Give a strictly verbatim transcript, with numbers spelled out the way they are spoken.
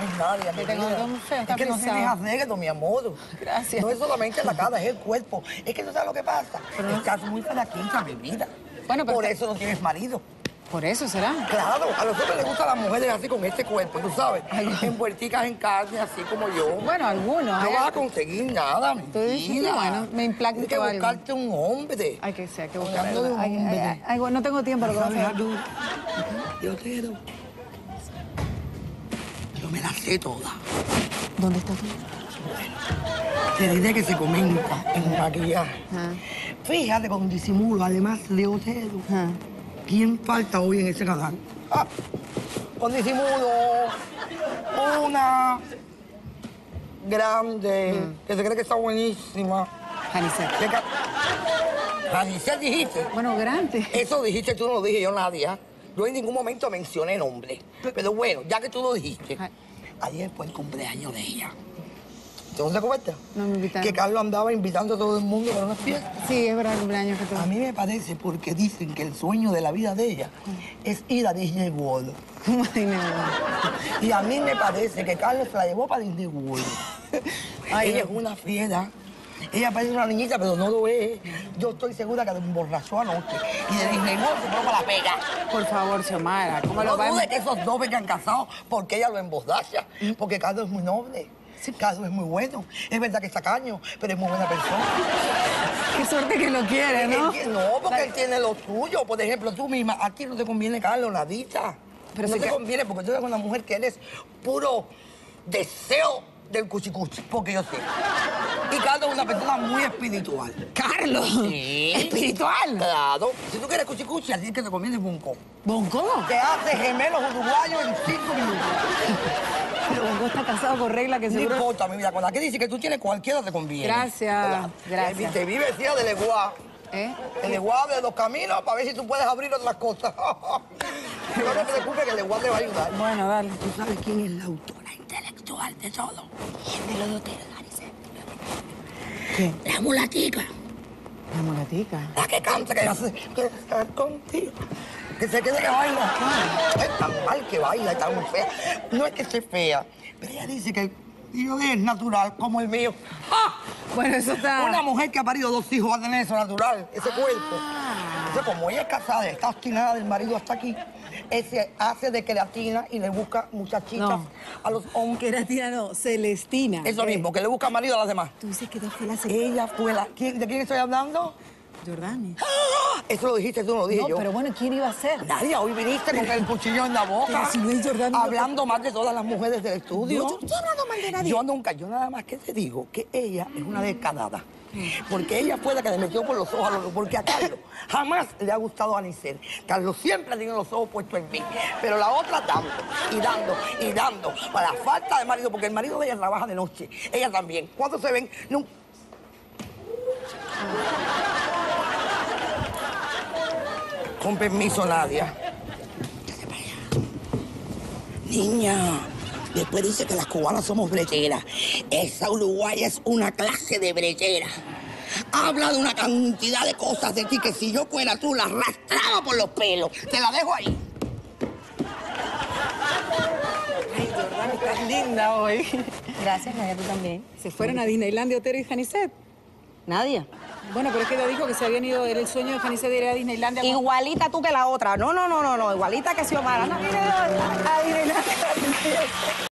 Ay, Nadia, Que mi tengo vida. dos feos, Es está que no pensado. tienes arreglo, mi amor. Gracias. No es solamente la cara, es el cuerpo. Es que tú sabes lo que pasa. Pero no- Estás muy flaquita, mi vida. Bueno, pero Por está- eso no tienes marido. ¿Por eso será? Claro, a los hombres les gustan las mujeres así con este cuerpo, tú sabes. Algo- Envuelticas en carne, así como yo. Bueno, algunos. No hay- vas a conseguir nada, mi Estoy diciendo, vida. bueno, me implanto Tienes que algo. buscarte un hombre. Hay que ser, hay que buscar. Hablando de un Ay, ay, hombre. ay, ay, bueno, no tengo tiempo, lo que vas a ¿Sabes hacer. algo? Yo te doy. Yo me la sé toda. ¿Dónde está tú? Te diré que se comenta en maquillaje. Ah. Fíjate con disimulo, además de Otero. Ah. ¿Quién falta hoy en ese canal? Ah, con disimulo, una grande, que se cree que está buenísima. Janicet. ¿Qué ca- Janicet dijiste. Bueno, grande. Eso dijiste tú, no lo dije yo, Nadia. Yo en ningún momento mencioné nombre. Pero bueno, ya que tú lo dijiste, Ay. ayer fue el cumpleaños de ella. ¿Tú no te acuerdas? No me invitaron. Que Carlos andaba invitando a todo el mundo para una fiesta. Sí, es verdad el cumpleaños que tuve. A mí me parece porque dicen que el sueño de la vida de ella es ir a Disney World. ¿Cómo dinero? Y a mí me parece que Carlos se la llevó para Disney World. Ay, ella no. es una fiera. Ella parece una niñita, pero no lo es. Yo estoy segura que lo emborrachó anoche. Y de Disney World se fue para la pega. Por favor, Xiomara, ¿cómo lo No vamos? dude que esos dos vengan casados porque ella lo emborracha. Porque Carlos es muy noble. Carlos es muy bueno. Es verdad que es tacaño, pero es muy buena persona. Qué suerte que lo quiere, ¿no? Él- no, porque él tiene lo suyo. Por ejemplo, tú misma, a ti no te conviene, Carlos, nadita. Pero no sí te que- conviene porque tú eres una mujer que eres puro deseo del cuchicuchi, porque yo sé. Y Carlos es una persona muy espiritual. ¡Carlos! Sí. ¿Espiritual? Claro. Si tú quieres cuchicuchi, así es que te conviene Bunco. ¿Bonco? Te hace gemelos uruguayos en cinco minutos. Pero Bonco está casado con regla que No seguro... importa, mi vida. Con la que dice que tú tienes cualquiera te conviene. Gracias, ¿Verdad? gracias. Te vi vestida de leguá. ¿Eh? El leguá de los caminos para ver si tú puedes abrir otras cosas. No te preocupes que el leguá te va a ayudar. Bueno, dale. ¿Tú sabes quién es la autora intelectual de todo? De los hoteles, ¿Qué? La mulatica. La mulatica. La que canta, que hace... Que estar contigo. Que se quede que baila. Es tan mal que baila, es tan fea. No es que esté fea, pero ella dice que el hijo es natural como el mío. ¡Ah! Bueno, eso está... Una mujer que ha parido dos hijos va a tener eso natural, ese cuerpo. Entonces, como ella es casada, está obstinada del marido hasta aquí, ese hace de queratina y le busca muchachitas No. a los hombres. Queratina no, Celestina. Eso mismo, que le busca marido a las demás. Tú dices que ella fue la Celestina. Ella fue la... ¿Quién- ¿De quién estoy hablando? Jordani. ¡Ah! Eso lo dijiste tú, no lo dije No, yo. pero bueno, ¿quién iba a ser? Nadia, hoy viniste con el cuchillo en la boca. Pero si no es Jordani, no- hablando más de todas las mujeres del estudio. No, yo- yo no hablo mal de nadie. Yo nunca, yo nada más que te digo que ella es una descarada. Porque ella fue la que le metió por los ojos a los... Porque a Carlos jamás le ha gustado a Anicel. Carlos siempre ha tenido los ojos puestos en mí. Pero la otra dando, y dando, y dando. Para la falta de marido, porque el marido de ella trabaja de noche. Ella también. ¿Cuándo se ven? No. Con permiso, Nadia. Niña, después dice que las cubanas somos brecheras. Esa uruguaya es una clase de brechera. Habla de una cantidad de cosas de ti que si yo fuera tú la arrastraba por los pelos. Te la dejo ahí. Ay, Jordani, estás linda hoy. Gracias, Nadia, tú también. Se fueron a Disneylandia, Otero y Janicet. Nadia. Bueno, pero es que ella dijo que se habían ido, era el sueño de Janicet de ir a Disneylandia. con- Igualita tú que la otra. No, no, no, no, no. Igualita que Xiomara. No, mire, a Disneylandia.